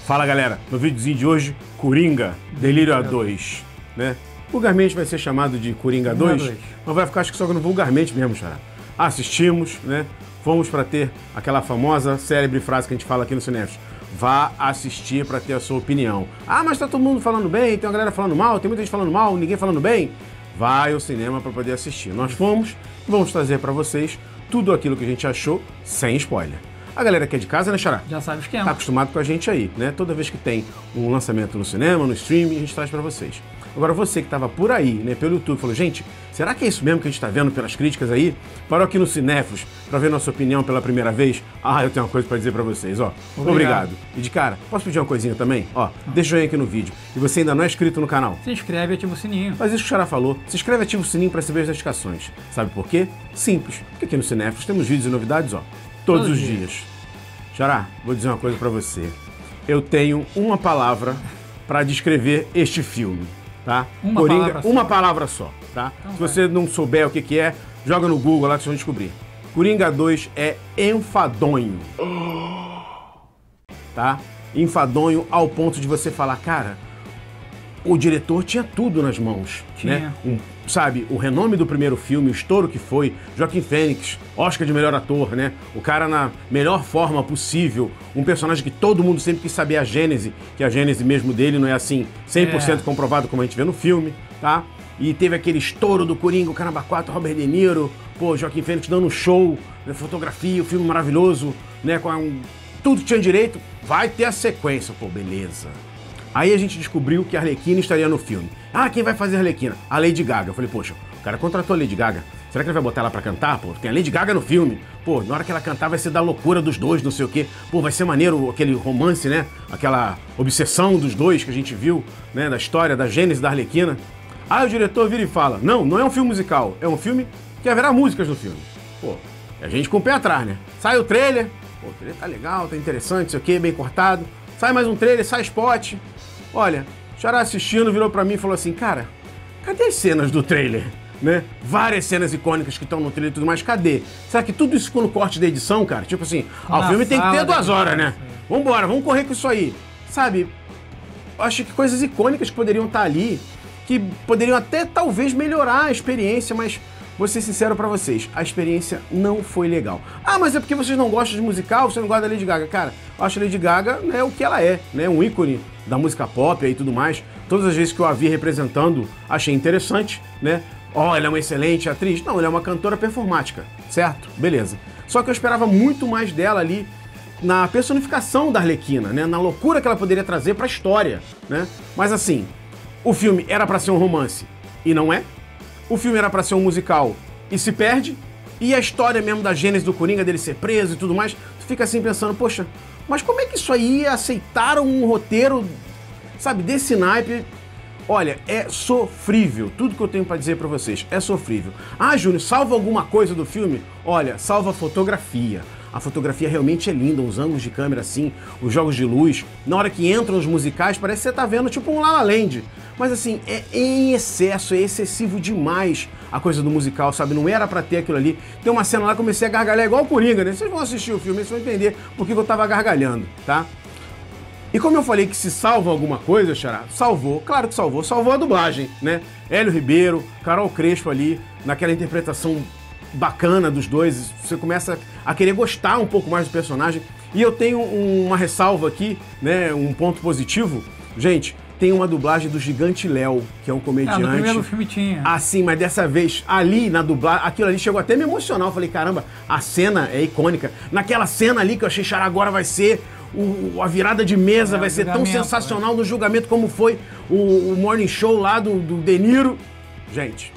Fala galera, no videozinho de hoje, Coringa, Delírio A2, né? Vulgarmente vai ser chamado de Coringa 2, mas vai ficar acho que só no vulgarmente mesmo, Xará. Assistimos, né? Fomos para ter aquela famosa, célebre frase que a gente fala aqui no Cinéfilos. Vá assistir para ter a sua opinião. Ah, mas tá todo mundo falando bem, tem uma galera falando mal, tem muita gente falando mal, ninguém falando bem. Vai ao cinema para poder assistir. Nós fomos e vamos trazer para vocês tudo aquilo que a gente achou sem spoiler. A galera que é de casa, né, Xará? Já sabe o esquema. Tá acostumado com a gente aí, né? Toda vez que tem um lançamento no cinema, no streaming, a gente traz pra vocês. Agora você que tava por aí, né, pelo YouTube, falou, gente, será que é isso mesmo que a gente tá vendo pelas críticas aí? Parou aqui no Cinéfilos pra ver nossa opinião pela primeira vez? Ah, eu tenho uma coisa pra dizer pra vocês, ó. Obrigado. E de cara, posso pedir uma coisinha também? Ó, deixa o joinha aqui no vídeo. E você ainda não é inscrito no canal? Se inscreve e ativa o sininho. Faz isso que o Xará falou. Se inscreve e ativa o sininho pra receber as notificações. Sabe por quê? Simples. Porque aqui no Cinéfilos temos vídeos e novidades, ó, todos os dias. Xará, vou dizer uma coisa pra você. Eu tenho uma palavra pra descrever este filme, tá? Uma palavra só, tá? Então se você não souber o que é, joga no Google lá que vocês vão descobrir. Coringa 2 é enfadonho. Tá? Enfadonho ao ponto de você falar, cara, o diretor tinha tudo nas mãos, né? Sabe, o renome do primeiro filme, o estouro que foi, Joaquim Fênix, Oscar de melhor ator, né? O cara na melhor forma possível, um personagem que todo mundo sempre quis saber a gênese, que a gênese mesmo dele não é assim 100% comprovado como a gente vê no filme, tá? E teve aquele estouro do Coringa, o Caramba 4, Robert De Niro, pô, Joaquim Fênix dando um show, né? Fotografia, o filme maravilhoso, né? Com tudo que tinha direito, vai ter a sequência, pô, beleza. Aí a gente descobriu que a Arlequina estaria no filme. Ah, quem vai fazer a Arlequina? A Lady Gaga. Eu falei, poxa, o cara contratou a Lady Gaga. Será que ele vai botar ela pra cantar? Pô, tem a Lady Gaga no filme. Pô, na hora que ela cantar vai ser da loucura dos dois, não sei o quê. Pô, vai ser maneiro aquele romance, né? Aquela obsessão dos dois que a gente viu, né? Da história, da gênese da Arlequina. Aí o diretor vira e fala, não é um filme musical. É um filme que haverá músicas no filme. Pô, a gente com o pé atrás, né? Sai o trailer. Pô, o trailer tá legal, tá interessante, não sei o quê, bem cortado. Sai mais um trailer, sai spot. Olha, o Xará assistindo virou pra mim e falou assim, cara, cadê as cenas do trailer? Né? Várias cenas icônicas que estão no trailer e tudo mais, cadê? Será que tudo isso ficou no corte da edição, cara? Tipo assim, o filme tem que ter 2 horas, né? Vambora, vamos correr com isso aí. Sabe, acho que coisas icônicas que poderiam estar ali, que poderiam até talvez melhorar a experiência, mas vou ser sincero pra vocês, a experiência não foi legal. Ah, mas é porque vocês não gostam de musical, você não gosta da Lady Gaga. Cara, eu acho a Lady Gaga, né, o que ela é, né, um ícone da música pop e tudo mais. Todas as vezes que eu a vi representando, achei interessante, né? Ó, ela é uma excelente atriz. Não, ela é uma cantora performática, certo? Beleza. Só que eu esperava muito mais dela ali na personificação da Arlequina, né? Na loucura que ela poderia trazer pra história, né? Mas assim, o filme era pra ser um romance e não é. O filme era pra ser um musical e se perde. E a história mesmo da gênese do Coringa, dele ser preso e tudo mais, tu fica assim pensando, poxa, mas como é que isso aí aceitaram um roteiro, sabe, desse naipe? Olha, é sofrível. Tudo que eu tenho pra dizer pra vocês é sofrível. Ah, Júnior, salva alguma coisa do filme? Olha, salva a fotografia. A fotografia realmente é linda, os ângulos de câmera assim, os jogos de luz. Na hora que entram os musicais, parece que você tá vendo tipo um La La Land. Mas assim, é em excesso, é excessivo demais a coisa do musical, sabe? Não era pra ter aquilo ali. Tem uma cena lá que eu comecei a gargalhar igual o Coringa, né? Vocês vão assistir o filme, vocês vão entender por que eu tava gargalhando, tá? E como eu falei que se salva alguma coisa, Xará, salvou, claro que salvou. Salvou a dublagem, né? Hélio Ribeiro, Carol Crespo ali, naquela interpretação bacana dos dois, você começa a querer gostar um pouco mais do personagem. E eu tenho uma ressalva aqui, né, um ponto positivo. Gente, tem uma dublagem do Gigante Léo, que é um comediante. No primeiro filme tinha. Assim, mas dessa vez, ali na dublagem, aquilo ali chegou até a me emocionar. Eu falei, caramba, a cena é icônica. Naquela cena ali que eu achei, Xará, agora vai ser a virada de mesa, vai ser tão sensacional no julgamento como foi o Morning Show lá do De Niro. Gente,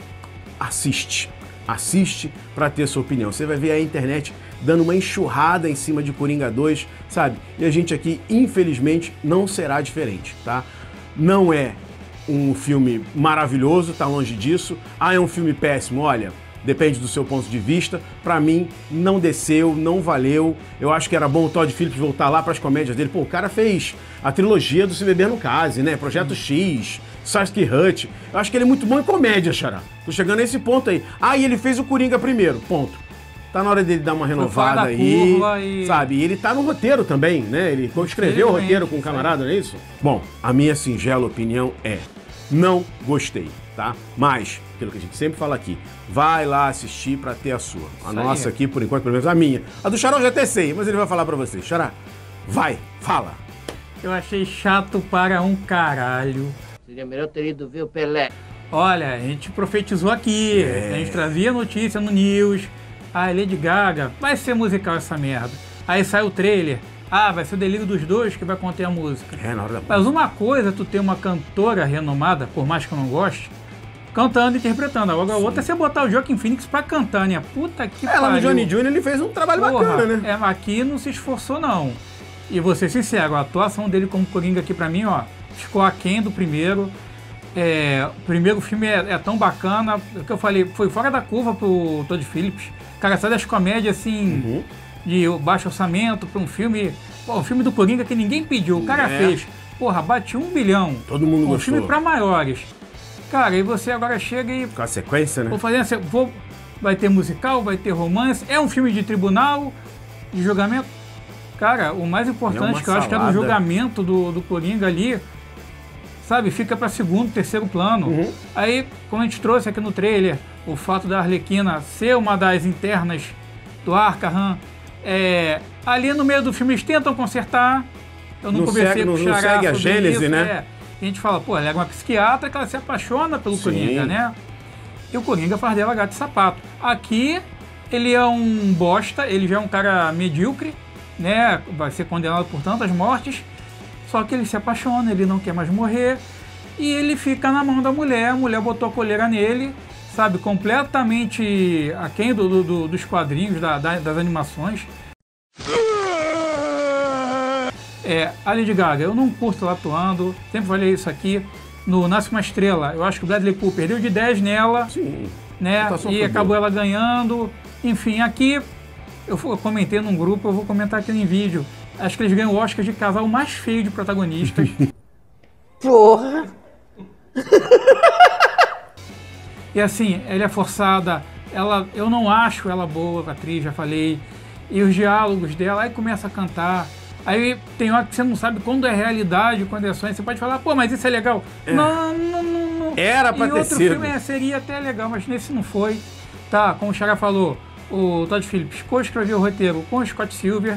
assiste pra ter sua opinião. Você vai ver a internet dando uma enxurrada em cima de Coringa 2, sabe? E a gente aqui, infelizmente, não será diferente, tá? Não é um filme maravilhoso, tá longe disso. Ah, é um filme péssimo, olha, depende do seu ponto de vista. Pra mim, não desceu, não valeu. Eu acho que era bom o Todd Phillips voltar lá pras comédias dele. Pô, o cara fez a trilogia do Se Beber Não Case, né? Projeto X, Starsky Hutch. Eu acho que ele é muito bom em comédia, Xará. Tô chegando a esse ponto aí. Ah, e ele fez o Coringa primeiro, ponto. Tá na hora dele dar uma fora renovada da aí, curva e- sabe? E ele tá no roteiro também, né? Ele escreveu o Excelente, roteiro com um camarada, não é isso? Bom, a minha singela opinião é, não gostei, tá? Mas, aquilo que a gente sempre fala aqui, vai lá assistir pra ter a sua. A Isso nossa aí. aqui, por enquanto, pelo menos a minha. A do Xará eu já até sei, mas ele vai falar pra você. Xará, vai, fala. Eu achei chato para um caralho. Seria melhor ter ido ver o Pelé. Olha, a gente profetizou aqui, a gente trazia notícia no News. Ah, Lady Gaga, vai ser musical essa merda. Aí sai o trailer. Ah, vai ser o delírio dos dois que vai conter a música. É, na hora da... Mas uma coisa é tu ter uma cantora renomada, por mais que eu não goste, cantando e interpretando. Agora a outra é você botar o Joaquin Phoenix pra cantar, né? Puta que Ela no pariu. Johnny Jr. ele fez um trabalho bacana, né? Aqui não se esforçou, não. E vou ser sincero, a atuação dele como Coringa aqui pra mim, ó, ficou aquém do primeiro. O primeiro filme é tão bacana, o que eu falei, foi fora da curva pro Todd Phillips. Cara, sai das comédias assim, de baixo orçamento pra um filme. Pô, o filme do Coringa que ninguém pediu, o cara fez. Porra, bate 1 bilhão. Todo mundo Um gostou. filme pra maiores. Cara, e você agora chega e Com a sequência, né? vou fazer assim, vai ter musical, vai ter romance, é um filme de tribunal, de julgamento. Cara, o mais importante que eu acho que é do salada. julgamento do Coringa ali, sabe, fica para segundo, terceiro plano. Aí, como a gente trouxe aqui no trailer, o fato da Arlequina ser uma das internas do Arkham, ali no meio do filme eles tentam consertar. Eu não conversei com o Xará segue a sobre gênese, isso, né? E a gente fala, pô, ela é uma psiquiatra que ela se apaixona pelo Sim. Coringa, né? E o Coringa faz dela gato e sapato. Aqui, ele é um bosta, ele já é um cara medíocre, né? Vai ser condenado por tantas mortes. Só que ele se apaixona, ele não quer mais morrer. E ele fica na mão da mulher, a mulher botou a coleira nele, sabe? Completamente aquém dos quadrinhos, das animações. A Lady Gaga, eu não curto ela atuando, sempre falei isso aqui. No Nasce uma Estrela, eu acho que o Bradley Cooper deu de 10 nela, Sim. né? Atuação E foi acabou boa. ela ganhando. Enfim, aqui eu comentei num grupo, eu vou comentar aqui em vídeo. Acho que eles ganham o Oscar de casal mais feio de protagonistas. Porra! E assim, ela é forçada, eu não acho ela boa, atriz, já falei. E os diálogos dela, aí começa a cantar. Aí tem hora que você não sabe quando é realidade, quando é sonho. Você pode falar, pô, mas isso é legal. Não. Era pra em ter outro sido. filme seria até legal, mas nesse não foi. Tá, como o Xará falou, o Todd Phillips co-escreveu o roteiro com o Scott Silver.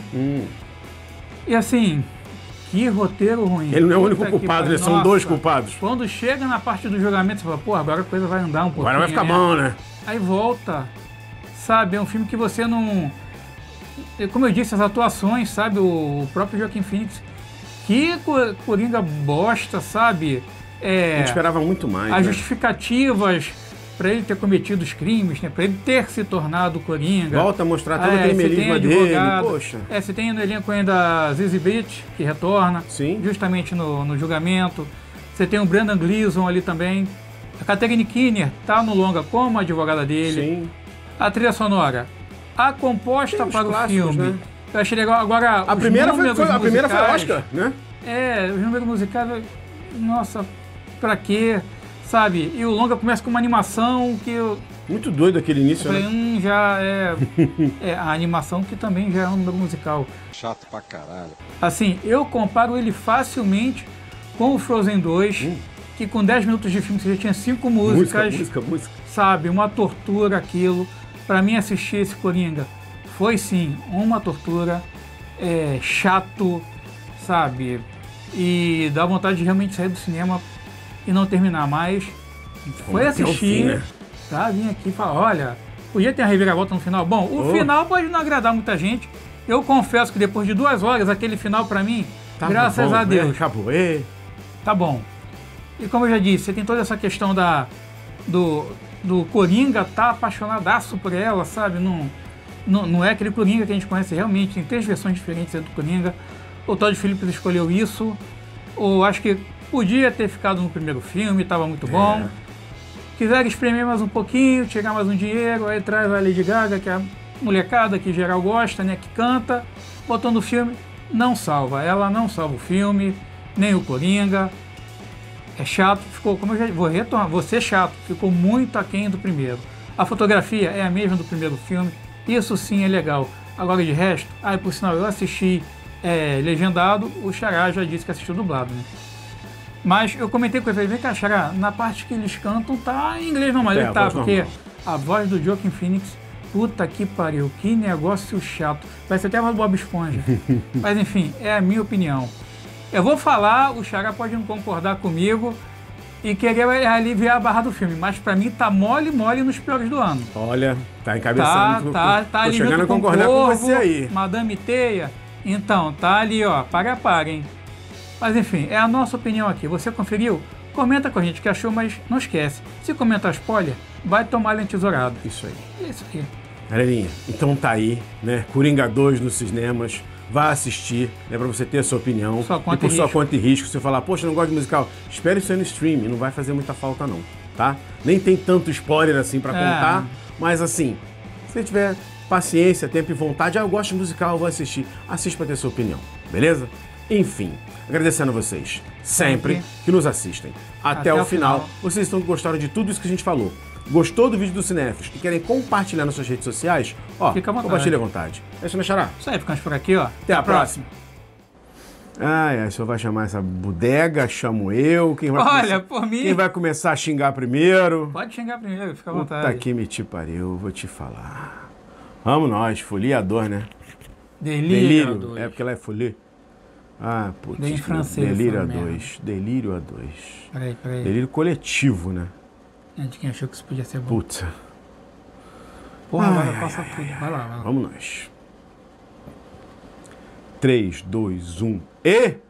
E assim, que roteiro ruim. Ele não é o único Puta que culpado, pariu. né? São Nossa. dois culpados. Quando chega na parte do julgamento, você fala, pô, agora a coisa vai andar um pouquinho. Agora vai ficar né? bom, né? Aí volta, sabe? É um filme que você não... Como eu disse, as atuações, sabe? O próprio Joaquin Phoenix, que Coringa bosta, sabe? A gente esperava muito mais, As né? justificativas para ele ter cometido os crimes, né? Para ele ter se tornado Coringa. Volta a mostrar todo aquele você tem melisma dele, advogado. poxa. Você tem no elenco ainda a Zizi Beach, que retorna, Sim. justamente no julgamento. Você tem o Brendan Gleeson ali também. A Catherine Keener tá no longa como advogada dele. Sim. A trilha sonora, a composta Tem os para o clássicos, filme. né? Eu achei legal. Agora, A os primeira foi números Oscar, né? os números musicais, nossa, pra quê? Sabe? E o longa começa com uma animação que eu Muito doido aquele início, falei, né? já é a animação que também já é um número musical. Chato pra caralho. Assim, eu comparo ele facilmente com o Frozen 2, que com 10 minutos de filme você já tinha 5 músicas, Música. sabe? Uma tortura aquilo. Pra mim assistir esse Coringa foi sim uma tortura, chato, sabe? E dá vontade de realmente sair do cinema e não terminar mais. Foi até o assistir, fim, né? tá? Vim aqui e falar, olha, podia ter a reviravolta no final. Bom, o final pode não agradar muita gente. Eu confesso que depois de 2 horas, aquele final pra mim, Tava graças bom, a Deus, né? Acabou. tá bom. E como eu já disse, você tem toda essa questão do Coringa tá apaixonadaço por ela, sabe? Não é aquele Coringa que a gente conhece realmente, tem 3 versões diferentes do Coringa. O Todd Phillips escolheu isso. Ou acho que podia ter ficado no primeiro filme, estava muito bom. Quiser espremer mais um pouquinho, tirar mais um dinheiro, aí traz a Lady Gaga, que é a molecada que geral gosta, né? Que canta, botou no filme, não salva. Ela não salva o filme, nem o Coringa. É chato, ficou, como eu já vou retornar, vou ser chato, ficou muito aquém do primeiro. A fotografia é a mesma do primeiro filme, Isso sim é legal. Agora de resto, por sinal, eu assisti legendado, o Xará já disse que assistiu dublado, né? Mas eu comentei com ele, vem cá, Xará, na parte que eles cantam tá em inglês normal, ele tá, porque a voz do Joaquin Phoenix, puta que pariu, que negócio chato. Parece até a voz do Bob Esponja. Mas enfim, é a minha opinião. Eu vou falar, o Xará pode não concordar comigo e querer aliviar a barra do filme, mas pra mim tá mole nos piores do ano. Olha, tá encabeçando. Tá tô chegando a concordar com você aí. Madame Teia. Então, tá ali, ó, para, hein. Mas enfim, é a nossa opinião aqui. Você conferiu? Comenta com a gente o que achou, mas não esquece. Se comentar spoiler, vai tomar entesourado. Isso aí. É isso aí. Galerinha, então tá aí, né? Coringa 2 nos cinemas. Vá assistir, né? Pra você ter a sua opinião. Sua conta e por sua conta e risco. Você falar, poxa, eu não gosto de musical. Espere isso aí no stream, não vai fazer muita falta não, tá? Nem tem tanto spoiler assim pra contar, mas assim, se você tiver paciência, tempo e vontade, eu gosto de musical, eu vou assistir. Assiste pra ter sua opinião, beleza? Enfim, agradecendo a vocês sempre que nos assistem. Até o final. Vocês estão gostaram de tudo isso que a gente falou. Gostou do vídeo do Cinéfilos e querem compartilhar nas suas redes sociais? Ó, compartilhe à vontade. É isso, né, Xará? Isso aí, ficamos por aqui, ó. Até a próxima. O senhor vai chamar essa bodega, chamo eu. Quem vai começar a xingar primeiro? Pode xingar primeiro, fica à vontade. Puta que me te pariu, vou te falar. Vamos nós, folia a dor, né? Delírio. É porque ela é folia. Putz. Em francês. Delírio a dois. Delírio a dois. Peraí. Delírio coletivo, né? De quem achou que isso podia ser bom. Putz. Porra, agora passa tudo. Vai lá. Vamos nós. 3, 2, 1 e...